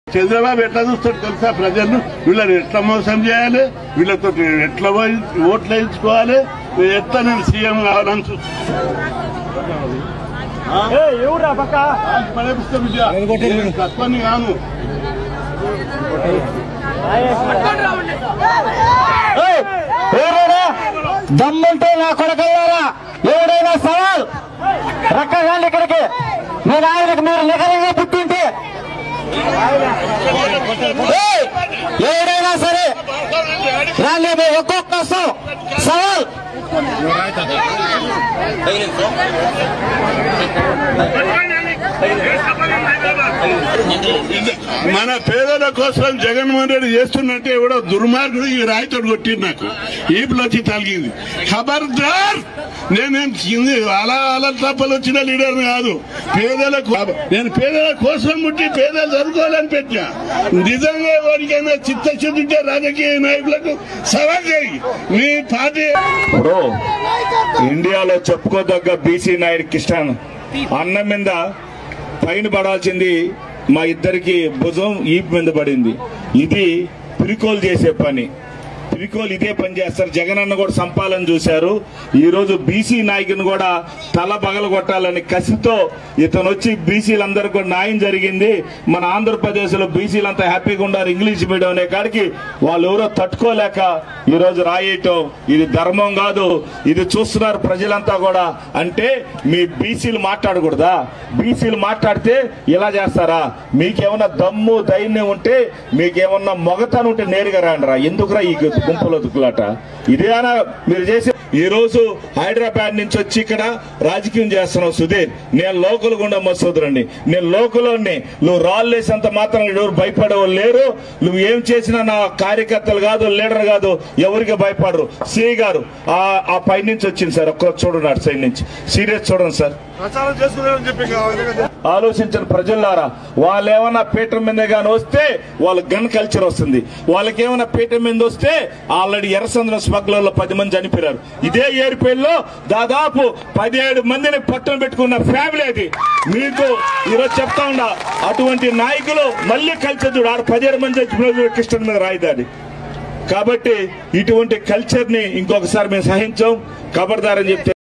చంద్రబాబు ఎట్లా చూస్తాడు తెలుసా? ప్రజలను వీళ్ళని ఎట్లా మోసం చేయాలి, వీళ్ళతో ఎట్లా ఓట్లు వేయించుకోవాలి, ఎట్లా నేను సీఎం కావాలని తక్కువని కాను. దమ్ముంటే నా కొడకల్లారా ఎవడైనా సవాల్ రక్కగాండి ఇక్కడికి. మీరు ఆయనకు మీరు నిగరంగా పుట్టింటే ఎవడైనా సరే రాండి, ఒక్కొక్క సవాల్. మన పేదల కోసం జగన్మోహన్ రెడ్డి చేస్తున్నట్టే ఎవడో దుర్మార్గుడు ఈ రాయితో కొట్టింది, నాకు ఈపులో వచ్చి తలిగింది. ఖబర్దార్, నేనేం అలా తప్పలు వచ్చిన లీడర్ కాదు. పేదలకు నేను పేదల కోసం పుట్టి పేదలు చదువుకోవాలని పెట్టినా. నిజంగా ఎవరికైనా చిత్తశుద్ధి ఉంటే రాజకీయ నాయకులకు సవాల్ చేయి. మీ పార్టీ ఇండియాలో చెప్పుకోదగ్గ బీసీ నాయుడు కిషన్ అన్న మీద పైన పడాల్సింది మా ఇద్దరికి భుజం ఈపు మీద పడింది. ఇది పిరికోలు చేసే పని. పిరికోలు ఇదే పని చేస్తారు. జగన్ అన్న కూడా సంపాలని చూశారు. ఈ రోజు బీసీ నాయకుని కూడా తల పగల కొట్టాలని కసితో ఇతను వచ్చి బీసీలందరికీ కూడా న్యాయం జరిగింది. మన ఆంధ్రప్రదేశ్ లో బీసీలంతా హ్యాపీగా ఉన్నారు. ఇంగ్లీష్ మీడియం అనే కాడికి వాళ్ళు ఎవరో తట్టుకోలేక ఈ రోజు రాయటం ఇది ధర్మం కాదు. ఇది చూస్తున్నారు ప్రజలంతా కూడా. అంటే మీ బీసీలు మాట్లాడకూడదా? బీసీలు మాట్లాడితే ఇలా చేస్తారా? మీకేమన్నా దమ్ము ధైర్యం ఉంటే, మీకేమన్నా మొగతనం ఉంటే నేరుగా రాండిరా. ఎందుకురా ఈ గుంపులో దుక్కులాట? ఇదేనా మీరు చేసే? ఈ రోజు హైదరాబాద్ నుంచి వచ్చి ఇక్కడ రాజకీయం చేస్తున్నావు సుధీర్. నేను లోకల్ గుండా మసూదరండి, నేను లోకల్లోని. నువ్వు రాళ్ళు వేసేంత మాత్రం ఎవరు భయపడేవాళ్ళు లేరు. నువ్వు ఏం చేసినా నా కార్యకర్తలు కాదు, లీడర్ కాదు, ఎవరికి భయపడరు. సిఐ గారు ఆ పై నుంచి వచ్చింది సార్, ఒక్క చూడండి అటు సైడ్ నుంచి. సీరియస్ చూడండి సార్. ఆలోచించిన ప్రజలారా, వాళ్ళు ఏమన్నా పీఠం మీద గాని వస్తే వాళ్ళ గన్ కల్చర్ వస్తుంది. వాళ్ళకి ఏమైనా పీఠం మీద వస్తే ఆల్రెడీ ఎర్రసంద్రం స్మగ్లర్లో 10 మంది చనిపోయారు. ఇదే ఏడుపేరులో దాదాపు 17 మందిని పట్టున పెట్టుకున్న ఫ్యామిలీ అది. మీకు ఈరోజు చెప్తా ఉన్నా, అటువంటి నాయకులు మళ్ళీ కల్చర్ చూడు. 17 మంది చచ్చిపోయిన కృష్ణ మీద రాయిదాది. కాబట్టి ఇటువంటి కల్చర్ ని ఇంకొకసారి మేము సహించాం. ఖబర్దారని చెప్తే